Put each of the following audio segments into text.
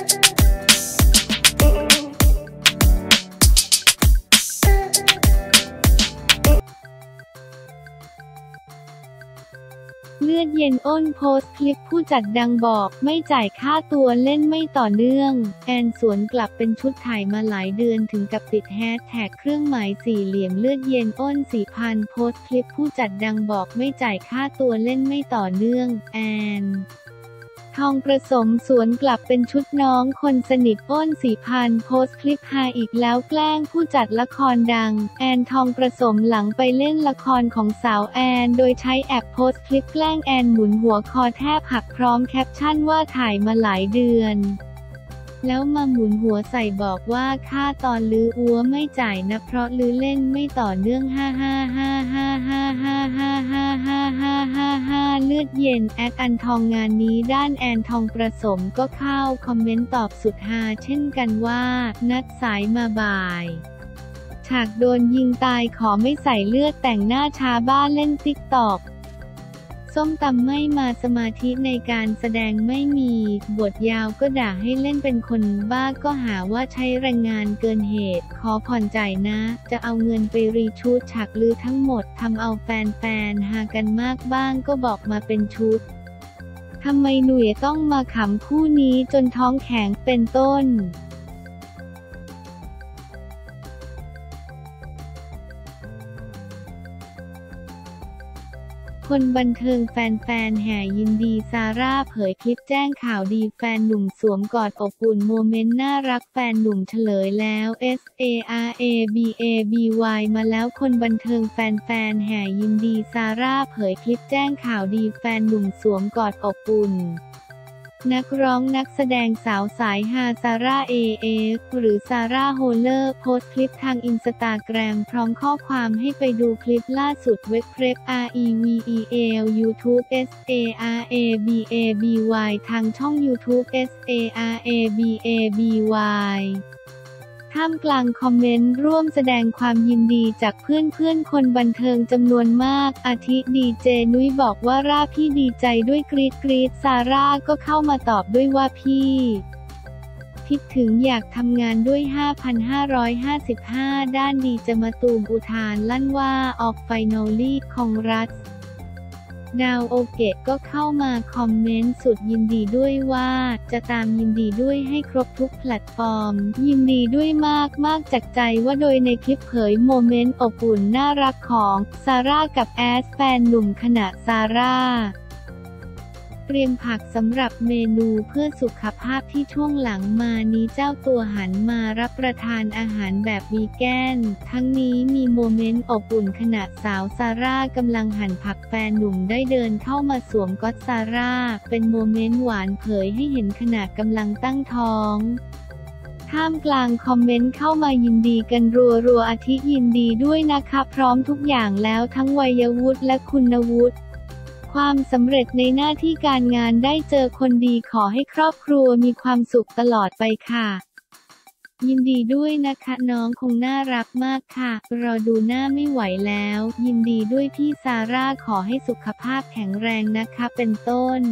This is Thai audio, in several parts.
เลือดเย็นอ้นโพสต์คลิปผู้จัดดังบอกไม่จ่ายค่าตัวเล่นไม่ต่อเนื่องแอนสวนกลับเป็นชุดถ่ายมาหลายเดือนถึงกับติดแฮชแท็กเครื่องหมายสี่เหลี่ยมเลือดเย็นอ้น4,000โพสต์คลิปผู้จัดดังบอกไม่จ่ายค่าตัวเล่นไม่ต่อเนื่องแอนทองประสมสวนกลับเป็นชุดน้องคนสนิทอ้น4,000โพสต์คลิปฮาอีกแล้วแกล้งผู้จัดละครดังแอนทองประสมหลังไปเล่นละครของสาวแอนโดยใช้แอปโพสต์คลิปแกล้งแอนหมุนหัวคอแทบหักพร้อมแคปชั่นว่าถ่ายมาหลายเดือนแล้วมาหมุนหัวใส่บอกว่าค่าตอนลื้ออัวไม่จ่ายนะเพราะลื้อเล่นไม่ต่อเนื่องเลือดเย็นแอดอันทองงานนี้ด้านแอนทองประสมก็เข้าคอมเมนต์ตอบสุดฮาเช่นกันว่านัดสายมาบ่ายฉากโดนยิงตายขอไม่ใส่เลือดแต่งหน้าช้าบ้าเล่นติ๊กต็อกส้มตำไม่มาสมาธิในการแสดงไม่มีบทยาวก็ด่าให้เล่นเป็นคนบ้าก็หาว่าใช้แรงงานเกินเหตุขอผ่อนจ่ายนะจะเอาเงินไปรีชูตฉากลือทั้งหมดทำเอาแฟนๆหากันมากบ้างก็บอกมาเป็นชุดทำไมหนุ่ยต้องมาขำคู่นี้จนท้องแข็งเป็นต้นคนบันเทิงแฟนๆแห่ยินดีซาร่าเผยคลิปแจ้งข่าวดีแฟนหนุ่มสวมกอดอบอุ่นโมเมนต์น่ารักแฟนหนุ่มเฉลยแล้ว SARABABY มาแล้วคนบันเทิงแฟนๆแห่ยินดีซาร่าเผยคลิปแจ้งข่าวดีแฟนหนุ่มสวมกอดอบอุ่นนักร้องนักแสดงสาวสายฮาซาร่าหรือซาร่าโฮเลอร์โพสต์คลิปทางอินสตาแกรมพร้อมข้อความให้ไปดูคลิปล่าสุดเว็บเพรส REVEL YouTube SARABABY ทางช่อง YouTube SARABABY ท่ามกลางคอมเมนต์ร่วมแสดงความยินดีจากเพื่อนๆคนบันเทิงจำนวนมากอาทิดีเจนุ้ยบอกว่าพี่ดีใจด้วยกรี๊ดซาร่าก็เข้ามาตอบด้วยว่าพี่คิดถึงอยากทำงานด้วย 5,555 ด้านดีจะมาตูมอุทานลั่นว่าออกไฟนอลลี่ของรัฐดาวโอเกะก็เข้ามาคอมเมนต์สุดยินดีด้วยว่าจะตามยินดีด้วยให้ครบทุกแพลตฟอร์มยินดีด้วยมากจากใจว่าโดยในคลิปเผยโมเมนต์อบอุ่นน่ารักของซาร่ากับแอสแฟนหนุ่มขณะซาร่าเตรียมผักสำหรับเมนูเพื่อสุขภาพที่ช่วงหลังมานี้เจ้าตัวหันมารับประทานอาหารแบบวีแกนทั้งนี้มีโมเมนต์อบอุ่นขณะสาวซาร่ากำลังหั่นผักแฟนหนุ่มได้เดินเข้ามาสวมก๊อตซาร่าเป็นโมเมนต์หวานเผยให้เห็นขณะกำลังตั้งท้องท่ามกลางคอมเมนต์เข้ามายินดีกันรัวอาทิยินดีด้วยนะคะพร้อมทุกอย่างแล้วทั้งวัยวุฒิและคุณวุฒิความสำเร็จในหน้าที่การงานได้เจอคนดีขอให้ครอบครัวมีความสุขตลอดไปค่ะยินดีด้วยนะคะน้องคงน่ารักมากค่ะรอดูหน้าไม่ไหวแล้วยินดีด้วยพี่ซาร่าขอให้สุขภาพแข็งแรงนะคะเป็นต้น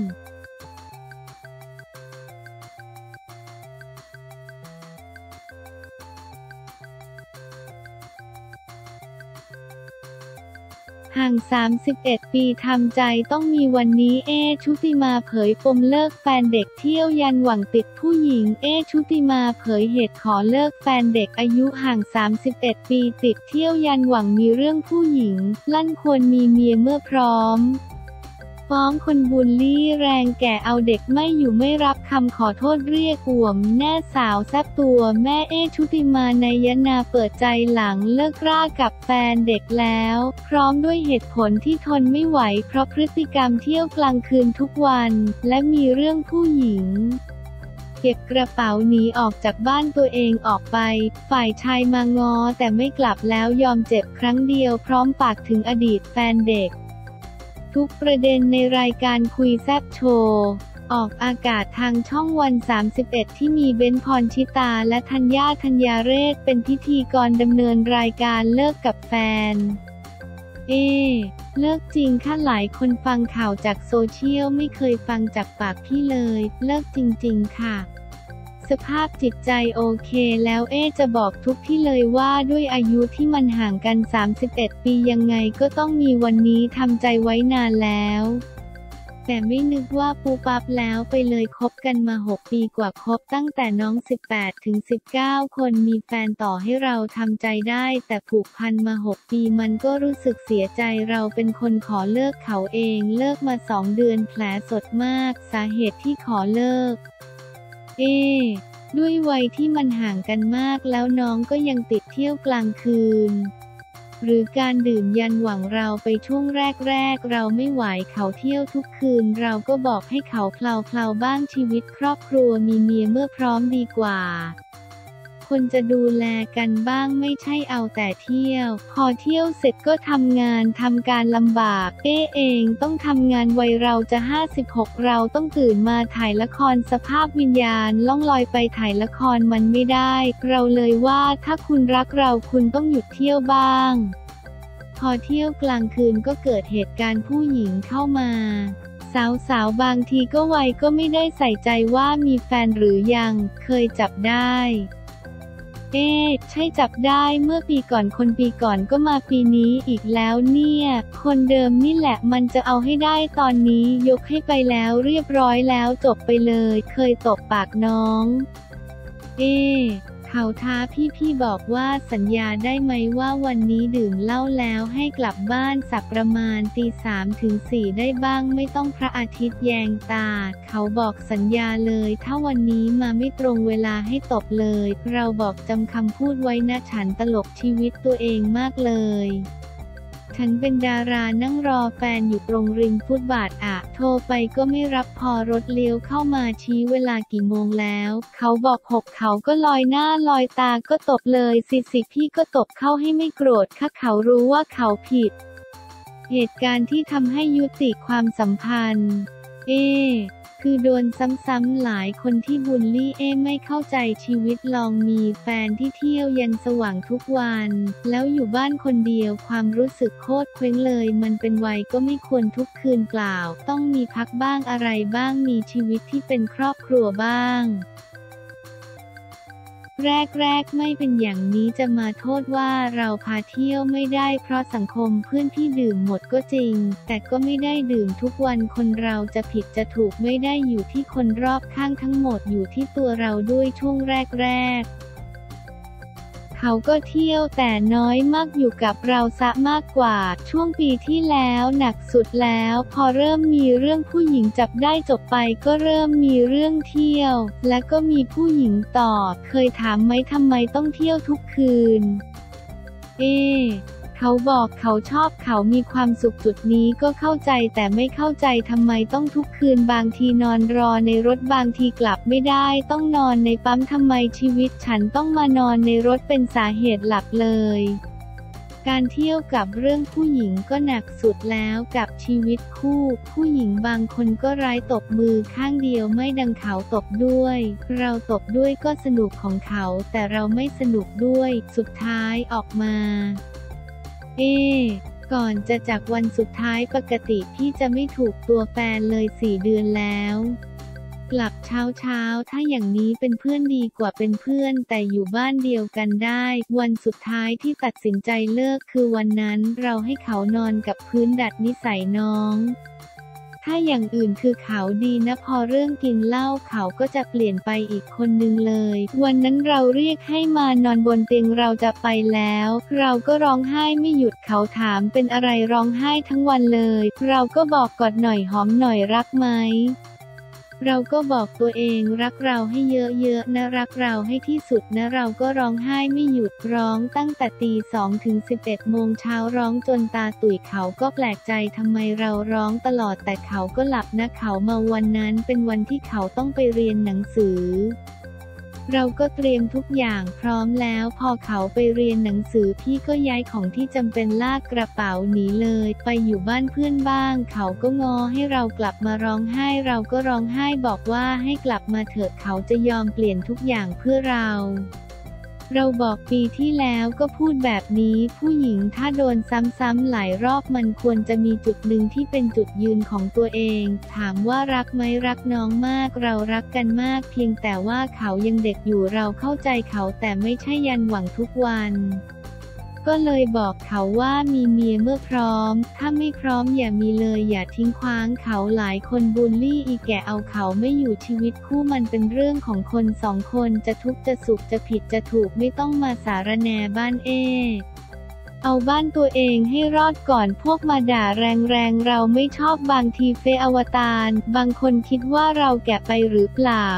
ห่าง31 ปีทำใจต้องมีวันนี้ชุติมาเผยปมเลิกแฟนเด็กเที่ยวยันหวังติดผู้หญิงชุติมาเผยเหตุขอเลิกแฟนเด็กอายุห่าง31 ปีติดเที่ยวยันหวังมีเรื่องผู้หญิงลั่นควรมีเมียเมื่อพร้อมฟ้องคนบูลลี่แรงแก่เอาเด็กไม่อยู่ไม่รับคำขอโทษเรียกอ่วมแน่สาวแซ่บตัวแม่ชุติมาในยนาเปิดใจหลังเลิกรากับแฟนเด็กแล้วพร้อมด้วยเหตุผลที่ทนไม่ไหวเพราะพฤติกรรมเที่ยวกลางคืนทุกวันและมีเรื่องผู้หญิงเก็บกระเป๋าหนีออกจากบ้านตัวเองออกไปฝ่ายชายมางอแต่ไม่กลับแล้วยอมเจ็บครั้งเดียวพร้อมปากถึงอดีตแฟนเด็กทุกประเด็นในรายการคุยแซ่บโชว์ออกอากาศทางช่องวัน31ที่มีเบนซ์ พรชิตาและธัญญาเรศเป็นพิธีกรดำเนินรายการเลิกกับแฟนเลิกจริงค่ะหลายคนฟังข่าวจากโซเชียลไม่เคยฟังจากปากพี่เลยเลิกจริงๆค่ะสภาพจิตใจโอเคแล้วจะบอกทุกที่เลยว่าด้วยอายุที่มันห่างกัน31 ปียังไงก็ต้องมีวันนี้ทำใจไว้นานแล้วแต่ไม่นึกว่าปูปั๊บแล้วไปเลยคบกันมา6 ปีกว่าคบตั้งแต่น้อง18 ถึง 19 คนมีแฟนต่อให้เราทำใจได้แต่ผูกพันมา6 ปีมันก็รู้สึกเสียใจเราเป็นคนขอเลิกเขาเองเลิกมา2 เดือนแผลสดมากสาเหตุที่ขอเลิกด้วยวัยที่มันห่างกันมากแล้วน้องก็ยังติดเที่ยวกลางคืนหรือการดื่มยันหวังเราไปช่วงแรกเราไม่ไหวเขาเที่ยวทุกคืนเราก็บอกให้เขาเพลาบ้างชีวิตครอบครัวมีเมียเมื่อพร้อมดีกว่าคนจะดูแลกันบ้างไม่ใช่เอาแต่เที่ยวพอเที่ยวเสร็จก็ทำงานทำการลำบากเองต้องทำงานวัยเราจะ56เราต้องตื่นมาถ่ายละครสภาพวิญญาณล่องลอยไปถ่ายละครมันไม่ได้เราเลยว่าถ้าคุณรักเราคุณต้องหยุดเที่ยวบ้างพอเที่ยวกลางคืนก็เกิดเหตุการณ์ผู้หญิงเข้ามาสาวบางทีก็วัยก็ไม่ได้ใส่ใจว่ามีแฟนหรือยังเคยจับได้ใช่จับได้เมื่อปีก่อนคนปีก่อนก็มาปีนี้อีกแล้วเนี่ยคนเดิมนี่แหละมันจะเอาให้ได้ตอนนี้ยกให้ไปแล้วเรียบร้อยแล้วจบไปเลยเคยตบปากน้องเขาท้าพี่บอกว่าสัญญาได้ไหมว่าวันนี้ดื่มเหล้าแล้วให้กลับบ้านสักประมาณตี 3 ถึง 4ได้บ้างไม่ต้องพระอาทิตย์แยงตาเขาบอกสัญญาเลยถ้าวันนี้มาไม่ตรงเวลาให้ตบเลยเราบอกจำคำพูดไว้นะฉันตลกชีวิตตัวเองมากเลยฉันเป็นดารานั่งรอแฟนอยู่ตรงริมฟุตบาทโทรไปก็ไม่รับพอรถเลี้ยวเข้ามาชี้เวลากี่โมงแล้วเขาบอก6เขาก็ลอยหน้าลอยตาก็ตบเลยสิพี่ก็ตบเข้าให้ไม่โกรธค่ะเขารู้ว่าเขาผิดเหตุการณ์ที่ทำให้ยุติความสัมพันธ์คือโดนซ้ำๆหลายคนที่บูลลี่ไม่เข้าใจชีวิตลองมีแฟนที่เที่ยวยันสว่างทุกวันแล้วอยู่บ้านคนเดียวความรู้สึกโคตรเคว้งเลยมันเป็นวัยก็ไม่ควรทุกคืนเปล่าต้องมีพักบ้างอะไรบ้างมีชีวิตที่เป็นครอบครัวบ้างแรกไม่เป็นอย่างนี้จะมาโทษว่าเราพาเที่ยวไม่ได้เพราะสังคมเพื่อนพี่ดื่มหมดก็จริงแต่ก็ไม่ได้ดื่มทุกวันคนเราจะผิดจะถูกไม่ได้อยู่ที่คนรอบข้างทั้งหมดอยู่ที่ตัวเราด้วยช่วงแรกเขาก็เที่ยวแต่น้อยมากอยู่กับเราซะมากกว่าช่วงปีที่แล้วหนักสุดแล้วพอเริ่มมีเรื่องผู้หญิงจับได้จบไปก็เริ่มมีเรื่องเที่ยวและก็มีผู้หญิงต่อเคยถามไหมทำไมต้องเที่ยวทุกคืนเขาบอกเขาชอบเขามีความสุขจุดนี้ก็เข้าใจแต่ไม่เข้าใจทำไมต้องทุกคืนบางทีนอนรอในรถบางทีกลับไม่ได้ต้องนอนในปั๊มทำไมชีวิตฉันต้องมานอนในรถเป็นสาเหตุหลักเลยการเที่ยวกับเรื่องผู้หญิงก็หนักสุดแล้วกับชีวิตคู่ผู้หญิงบางคนก็ร้ายตบมือข้างเดียวไม่ดังเขาตบด้วยเราตบด้วยก็สนุกของเขาแต่เราไม่สนุกด้วยสุดท้ายออกมาก่อนจะจากวันสุดท้ายปกติพี่จะไม่ถูกตัวแฟนเลย4 เดือนแล้วกลับเช้าถ้าอย่างนี้เป็นเพื่อนดีกว่าเป็นเพื่อนแต่อยู่บ้านเดียวกันได้วันสุดท้ายที่ตัดสินใจเลิกคือวันนั้นเราให้เขานอนกับพื้นดัดนิสัยน้องถ้าอย่างอื่นคือเขาดีนะพอเรื่องกินเหล้าเขาก็จะเปลี่ยนไปอีกคนนึงเลยวันนั้นเราเรียกให้มานอนบนเตียงเราจะไปแล้วเราก็ร้องไห้ไม่หยุดเขาถามเป็นอะไรร้องไห้ทั้งวันเลยเราก็บอกกอดหน่อยหอมหน่อยรักไหมเราก็บอกตัวเองรักเราให้เยอะๆนะรักเราให้ที่สุดนะเราก็ร้องไห้ไม่หยุดร้องตั้งแต่ตี 2 ถึง 11 โมงเช้าร้องจนตาตุ๋ยเขาก็แปลกใจทำไมเราร้องตลอดแต่เขาก็หลับนะเขามาวันนั้นเป็นวันที่เขาต้องไปเรียนหนังสือเราก็เตรียมทุกอย่างพร้อมแล้วพอเขาไปเรียนหนังสือพี่ก็ย้ายของที่จำเป็นลากกระเป๋าหนีเลยไปอยู่บ้านเพื่อนบ้างเขาก็ง้อให้เรากลับมาร้องไห้เราก็ร้องไห้บอกว่าให้กลับมาเถอะเขาจะยอมเปลี่ยนทุกอย่างเพื่อเราเราบอกปีที่แล้วก็พูดแบบนี้ผู้หญิงถ้าโดนซ้ำๆหลายรอบมันควรจะมีจุดหนึ่งที่เป็นจุดยืนของตัวเองถามว่ารักไหมรักน้องมากเรารักกันมากเพียงแต่ว่าเขายังเด็กอยู่เราเข้าใจเขาแต่ไม่ใช่ยันหวังทุกวันก็เลยบอกเขาว่ามีเมียเมื่อพร้อมถ้าไม่พร้อมอย่ามีเลยอย่าทิ้งคว้างเขาหลายคนบูลลี่อีแก่เอาเขาไม่อยู่ชีวิตคู่มันเป็นเรื่องของคนสองคนจะทุกข์จะสุขจะผิดจะถูกไม่ต้องมาสารแหน่บ้านเอาบ้านตัวเองให้รอดก่อนพวกมาด่าแรงๆเราไม่ชอบบางทีเฟซอวตารบางคนคิดว่าเราแก่ไปหรือเปล่า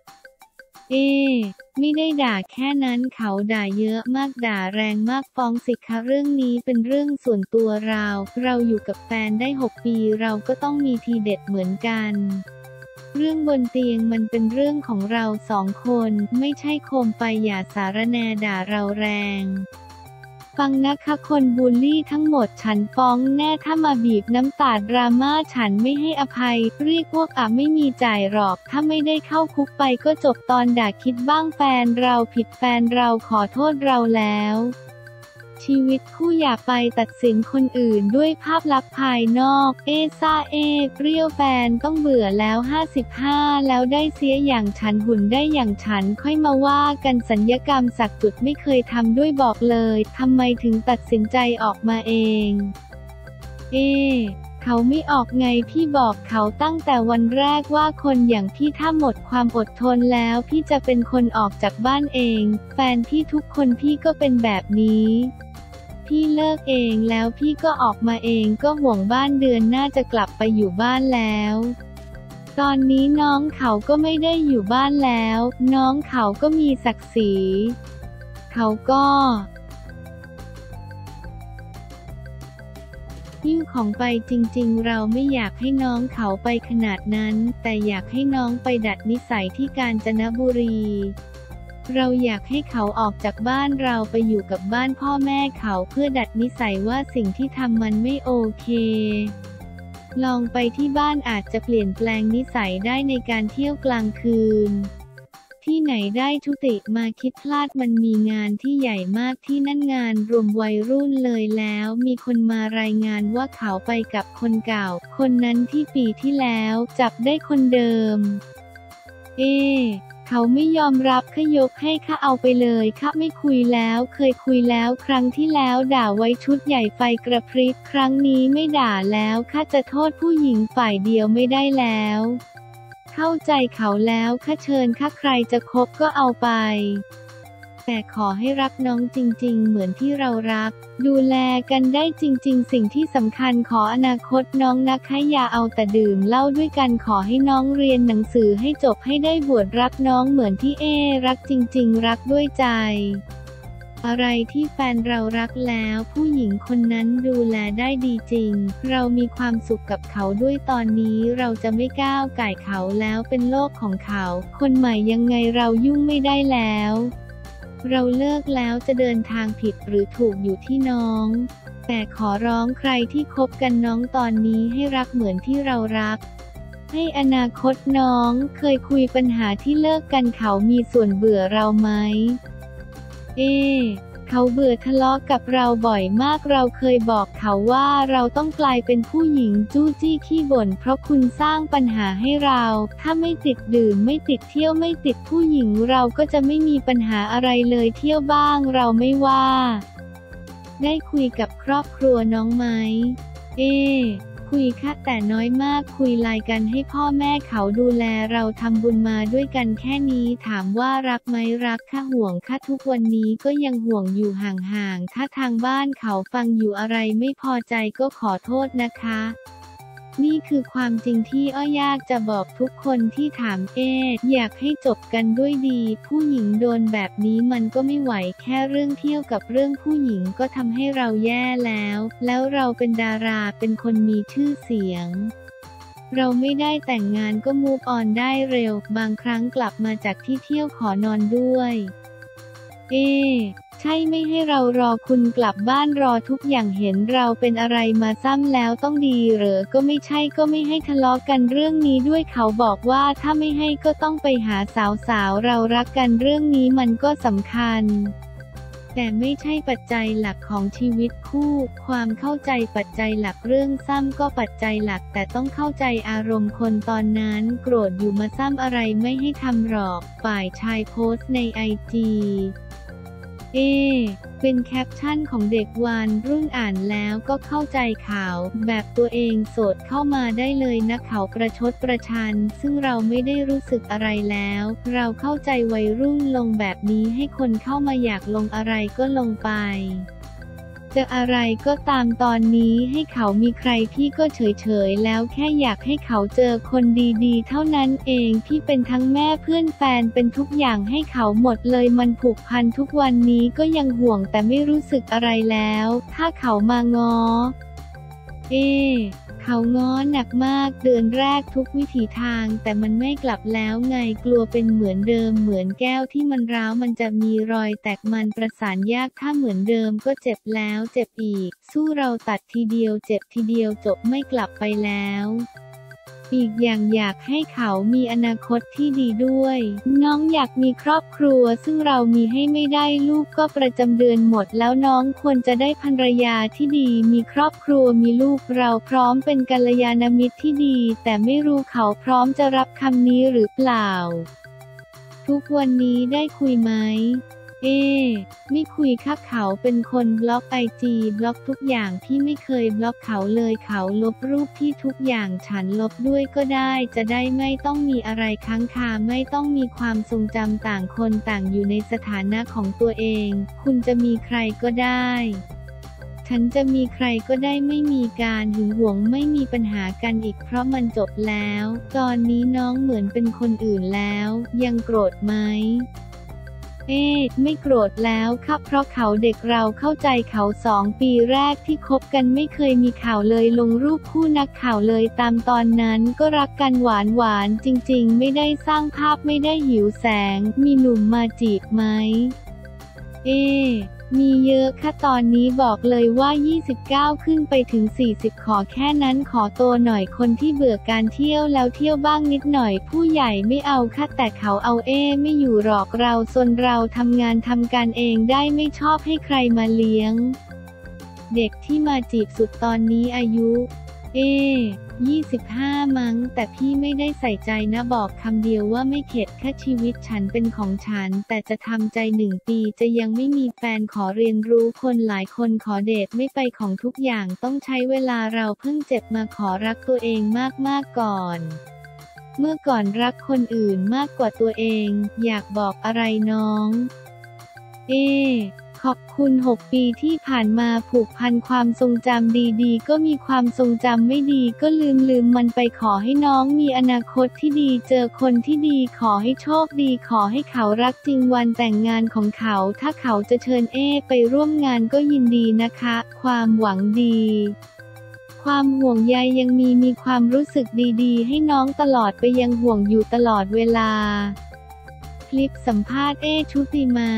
ไม่ได้ด่าแค่นั้นเขาด่าเยอะมากด่าแรงมากฟ้องสิคะเรื่องนี้เป็นเรื่องส่วนตัวเราอยู่กับแฟนได้6 ปีเราก็ต้องมีทีเด็ดเหมือนกันเรื่องบนเตียงมันเป็นเรื่องของเรา2 คนไม่ใช่โคมไปอย่าสารแหน่ด่าเราแรงฟังนะคะคนบูลลี่ทั้งหมดฉันฟ้องแน่ถ้ามาบีบน้ำตาดราม่าฉันไม่ให้อภัยเรียกพวกไม่มีจ่ายหรอกถ้าไม่ได้เข้าคุกไปก็จบตอนด่าคิดบ้างแฟนเราผิดแฟนเราขอโทษเราแล้วชีวิตคู่อย่าไปตัดสินคนอื่นด้วยภาพลักษณ์ภายนอกซ่าเปรี้ยวแฟนต้องเบื่อแล้ว55แล้วได้เสียอย่างฉันหุ่นได้อย่างฉันค่อยมาว่ากันสัญญกรรมสักจุดไม่เคยทำด้วยบอกเลยทำไมถึงตัดสินใจออกมาเองเขาไม่ออกไงพี่บอกเขาตั้งแต่วันแรกว่าคนอย่างพี่ถ้าหมดความอดทนแล้วพี่จะเป็นคนออกจากบ้านเองแฟนพี่ทุกคนพี่ก็เป็นแบบนี้พี่เลิกเองแล้วพี่ก็ออกมาเองก็ห่วงบ้านเดือนหน้าจะกลับไปอยู่บ้านแล้วตอนนี้น้องเขาก็ไม่ได้อยู่บ้านแล้วน้องเขาก็มีศักดิ์ศรีเขาก็หิ้วของไปจริงๆเราไม่อยากให้น้องเขาไปขนาดนั้นแต่อยากให้น้องไปดัดนิสัยที่กาญจนบุรีเราอยากให้เขาออกจากบ้านเราไปอยู่กับบ้านพ่อแม่เขาเพื่อดัดนิสัยว่าสิ่งที่ทำมันไม่โอเคลองไปที่บ้านอาจจะเปลี่ยนแปลงนิสัยได้ในการเที่ยวกลางคืนที่ไหนได้ชุติมาคิดพลาดมันมีงานที่ใหญ่มากที่นั่นงานรวมวัยรุ่นเลยแล้วมีคนมารายงานว่าเขาไปกับคนเก่าคนนั้นที่ปีที่แล้วจับได้คนเดิมเขาไม่ยอมรับข้ายกให้ข้าเอาไปเลยข้าไม่คุยแล้วเคยคุยแล้วครั้งที่แล้วด่าไว้ชุดใหญ่ไฟกระพริบครั้งนี้ไม่ด่าแล้วข้าจะโทษผู้หญิงฝ่ายเดียวไม่ได้แล้วเข้าใจเขาแล้วข้าเชิญข้าใครจะคบก็เอาไปแต่ขอให้รักน้องจริงๆเหมือนที่เรารักดูแลกันได้จริงๆสิ่งที่สำคัญขออนาคตน้องนะคะอย่าเอาแต่ดื่มเหล้าด้วยกันขอให้น้องเรียนหนังสือให้จบให้ได้บวชรักน้องเหมือนที่รักจริงๆรักด้วยใจอะไรที่แฟนเรารักแล้วผู้หญิงคนนั้นดูแลได้ดีจริงเรามีความสุขกับเขาด้วยตอนนี้เราจะไม่ก้าวก่ายเขาแล้วเป็นโลกของเขาคนใหม่ยังไงเรายุ่งไม่ได้แล้วเราเลิกแล้วจะเดินทางผิดหรือถูกอยู่ที่น้องแต่ขอร้องใครที่คบกันน้องตอนนี้ให้รักเหมือนที่เรารักให้อนาคตน้องเคยคุยปัญหาที่เลิกกันเขามีส่วนเบื่อเราไหมเขาเบื่อทะเลาะกับเราบ่อยมากเราเคยบอกเขาว่าเราต้องกลายเป็นผู้หญิงจู้จี้ขี้บ่นเพราะคุณสร้างปัญหาให้เราถ้าไม่ติดดื่มไม่ติดเที่ยวไม่ติดผู้หญิงเราก็จะไม่มีปัญหาอะไรเลยเที่ยวบ้างเราไม่ว่าได้คุยกับครอบครัวน้องไหมคุยค่ะแต่น้อยมากคุยไลน์กันให้พ่อแม่เขาดูแลเราทำบุญมาด้วยกันแค่นี้ถามว่ารักไหมรักค่ะห่วงค่ะทุกวันนี้ก็ยังห่วงอยู่ห่างๆถ้าทางบ้านเขาฟังอยู่อะไรไม่พอใจก็ขอโทษนะคะนี่คือความจริงที่ยากจะบอกทุกคนที่ถามอยากให้จบกันด้วยดีผู้หญิงโดนแบบนี้มันก็ไม่ไหวแค่เรื่องเที่ยวกับเรื่องผู้หญิงก็ทำให้เราแย่แล้วเราเป็นดาราเป็นคนมีชื่อเสียงเราไม่ได้แต่งงานก็มูฟออนได้เร็วบางครั้งกลับมาจากที่เที่ยวขอนอนด้วยใช่ไม่ให้เรารอคุณกลับบ้านรอทุกอย่างเห็นเราเป็นอะไรมาซ้ำแล้วต้องดีเหรอก็ไม่ใช่ก็ไม่ให้ทะเลาะกันเรื่องนี้ด้วยเขาบอกว่าถ้าไม่ให้ก็ต้องไปหาสาวๆเรารักกันเรื่องนี้มันก็สำคัญแต่ไม่ใช่ปัจจัยหลักของชีวิตคู่ความเข้าใจปัจจัยหลักเรื่องซ้ำก็ปัจจัยหลักแต่ต้องเข้าใจอารมณ์คนตอนนั้นโกรธอยู่มาซ้ำอะไรไม่ให้ทำหรอกฝ่ายชายโพสต์ในไอจีเป็นแคปชั่นของเด็กวัยรุ่นอ่านแล้วก็เข้าใจข่าวแบบตัวเองโสดเข้ามาได้เลยนะเขาประชดประชันซึ่งเราไม่ได้รู้สึกอะไรแล้วเราเข้าใจวัยรุ่นลงแบบนี้ให้คนเข้ามาอยากลงอะไรก็ลงไปจะอะไรก็ตามตอนนี้ให้เขามีใครพี่ก็เฉยๆแล้วแค่อยากให้เขาเจอคนดีๆเท่านั้นเองพี่เป็นทั้งแม่เพื่อนแฟนเป็นทุกอย่างให้เขาหมดเลยมันผูกพันทุกวันนี้ก็ยังห่วงแต่ไม่รู้สึกอะไรแล้วถ้าเขามาง้อเขาง้อหนักมากเดือนแรกทุกวิถีทางแต่มันไม่กลับแล้วไงกลัวเป็นเหมือนเดิมเหมือนแก้วที่มันร้าวมันจะมีรอยแตกมันประสานยากถ้าเหมือนเดิมก็เจ็บแล้วเจ็บอีกสู้เราตัดทีเดียวเจ็บทีเดียวจบไม่กลับไปแล้วอีกอย่างอยากให้เขามีอนาคตที่ดีด้วยน้องอยากมีครอบครัวซึ่งเรามีให้ไม่ได้ลูกก็ประจำเดือนหมดแล้วน้องควรจะได้ภรรยาที่ดีมีครอบครัวมีลูกเราพร้อมเป็นกัลยาณมิตรที่ดีแต่ไม่รู้เขาพร้อมจะรับคำนี้หรือเปล่าทุกวันนี้ได้คุยไหมไม่คุยค่ะเขาเป็นคนบล็อกไอจีบล็อกทุกอย่างพี่ไม่เคยบล็อกเขาเลยเขาลบรูปที่ทุกอย่างฉันลบด้วยก็ได้จะได้ไม่ต้องมีอะไรค้างคาไม่ต้องมีความทรงจำต่างคนต่างอยู่ในสถานะของตัวเองคุณจะมีใครก็ได้ฉันจะมีใครก็ได้ไม่มีการหึงหวงไม่มีปัญหากันอีกเพราะมันจบแล้วตอนนี้น้องเหมือนเป็นคนอื่นแล้วยังโกรธไหมไม่โกรธแล้วครับเพราะเขาเด็กเราเข้าใจเขา2 ปีแรกที่คบกันไม่เคยมีข่าวเลยลงรูปคู่นักข่าวเลยตามตอนนั้นก็รักกันหวานจริงๆไม่ได้สร้างภาพไม่ได้หิวแสงมีหนุ่มมาจีบไหมมีเยอะค่ะตอนนี้บอกเลยว่า29ขึ้นไปถึง40ขอแค่นั้นขอโตหน่อยคนที่เบื่อการเที่ยวแล้วเที่ยวบ้างนิดหน่อยผู้ใหญ่ไม่เอาค่ะแต่เขาเอาไม่อยู่หรอกเราซนเราทำงานทำการเองได้ไม่ชอบให้ใครมาเลี้ยงเด็กที่มาจีบสุดตอนนี้อายุ25มั้งแต่พี่ไม่ได้ใส่ใจนะบอกคำเดียวว่าไม่เข็ดแค่ชีวิตฉันเป็นของฉันแต่จะทำใจ1 ปีจะยังไม่มีแฟนขอเรียนรู้คนหลายคนขอเดทไม่ไปของทุกอย่างต้องใช้เวลาเราเพิ่งเจ็บมาขอรักตัวเองมากๆก่อนเมื่อก่อนรักคนอื่นมากกว่าตัวเองอยากบอกอะไรน้องขอบคุณ6 ปีที่ผ่านมาผูกพันความทรงจำดีๆก็มีความทรงจำไม่ดีก็ลืมมันไปขอให้น้องมีอนาคตที่ดีเจอคนที่ดีขอให้โชคดีขอให้เขารักจริงวันแต่งงานของเขาถ้าเขาจะเชิญไปร่วมงานก็ยินดีนะคะความหวังดีความห่วงใยยังมีความรู้สึกดีๆให้น้องตลอดไปยังห่วงอยู่ตลอดเวลาคลิปสัมภาษณ์ชุติมา